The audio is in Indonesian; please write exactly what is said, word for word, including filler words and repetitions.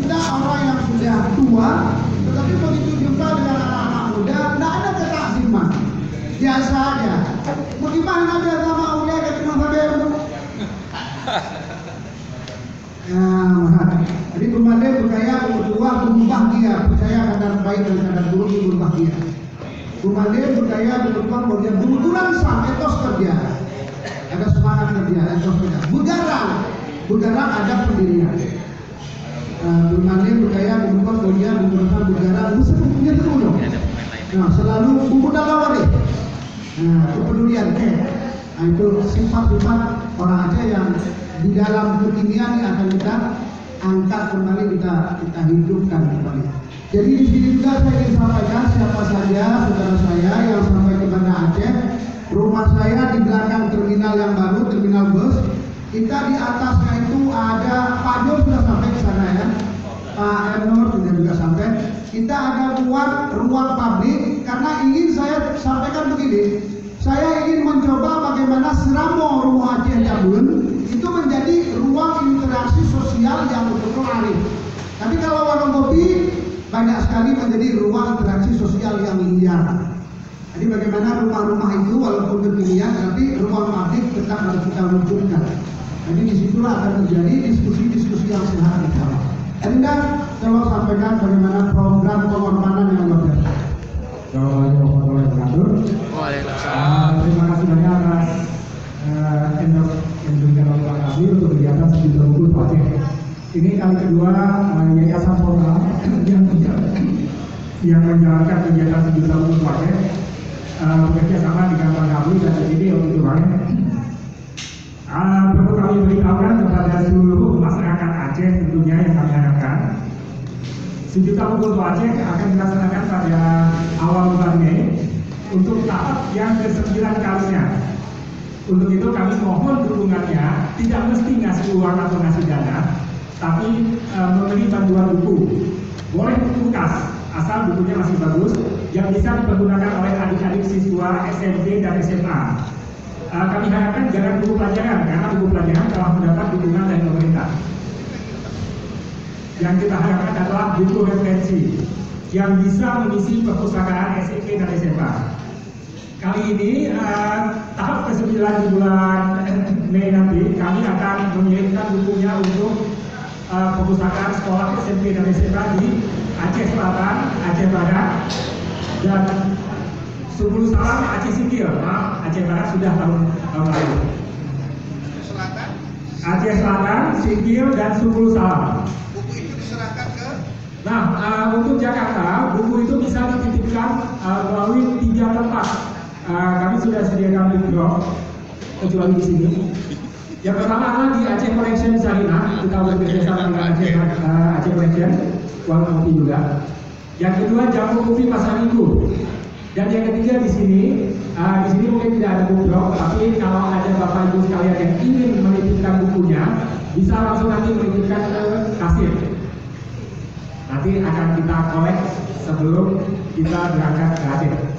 kita orang yang sudah tua, tetapi begitu jumpa dengan anak-anak muda, tidak ada ketaziman, biasa aja. Bagaimana biar sama ulia ke cuma sampai nah, jadi bermandai berkaya berdua berubah dia percaya kadar baik dan kadar buruk berubah dia. Bermandai berkaya berdua dia berkurang sang etos kerja, ada semangat kerja, etos kerja. Bergarang, bergarang ada pendirian. Bermandai berkaya berdua dia berkurang bergarang, mesti punya terus dong. Nah, selalu bumbu dalawari. Nah, kepedulian, nah, itu sifat-sifat orang Aceh yang di dalam kekinian yang akan kita angkat kembali, kita kita hidupkan kembali. Jadi di sini juga saya ingin sampaikan siapa saja saudara saya yang sampai ke Banda Aceh, rumah saya di belakang terminal yang baru, terminal bus. Kita di atasnya itu ada Pak Nur sudah sampai ke sana ya, Pak Enor sudah juga sampai. Kita ada ruang ruang pabrik karena ingin saya sampaikan begini. Saya ingin mencoba bagaimana Seramo Rumah Aceh Jabun itu menjadi ruang interaksi sosial yang betul-betul arif. Tapi kalau warung kopi banyak sekali menjadi ruang interaksi sosial yang liar. Jadi bagaimana rumah-rumah itu walaupun kekinian, tapi ruang pabrik tetap harus kita wujudkan. Jadi disitulah akan terjadi diskusi-diskusi yang sehat di sana. Anda coba sampaikan bagaimana program pengorbanan yang luar biasa. Assalamualaikum warahmatullahi wabarakatuh. Terima kasih banyak atas endorse yang diberikan oleh Pak Kabir untuk kegiatan sejuta buku Aceh. Ini kali kedua uh, Yayasan Portal yang yang menjalankan kegiatan sejuta buku Aceh uh, bekerja sama dengan Pak Kabir dan ini untuk kemarin. Uh, perlu kami beritahukan kepada seluruh masyarakat Aceh tentunya yang kami harapkan sejuta buku Aceh akan dilaksanakan pada awal bulan Mei untuk tahap yang kesembilan kalinya. Untuk itu kami mohon dukungannya, tidak mesti ngasih uang atau ngasih dana, tapi e, memberi bantuan buku. Boleh buku kas, asal bukunya masih bagus, yang bisa dipergunakan oleh adik-adik siswa S M P dan S M A. E, kami harapkan jangan buku pelajaran, karena buku pelajaran telah mendapat dukungan dari pemerintah. Yang kita harapkan adalah buku referensi yang bisa mengisi perpustakaan S M P dan S M A. Kali ini uh, tahap kesembilan di bulan Mei nanti kami akan mengirimkan bukunya untuk uh, perpustakaan sekolah S M P dan S M A di Aceh Selatan, Aceh Barat, dan Subulu Salam Aceh Singkil. Maaf, Aceh Barat sudah tahun tahun lalu. Selatan, Aceh Selatan, Singkil, dan Subulu Salam. buku itu diserahkan ke. Nah, uh, untuk Jakarta, buku itu bisa dititipkan uh, melalui tiga tempat. Uh, kami sudah sediakan link drop, kecuali di sini. Yang pertama adalah di Aceh Collection Sarina, kita bekerja sama dengan Aceh, uh, Aceh Collection, warung kopi juga. Yang kedua Jamu Kopi Pasar Minggu. Dan yang ketiga di sini, uh, di sini mungkin tidak ada book drop, tapi kalau ada bapak ibu sekalian yang ingin menitipkan bukunya, bisa langsung nanti menitipkan ke kasir. Nanti akan kita kolek sebelum kita berangkat ke Aceh.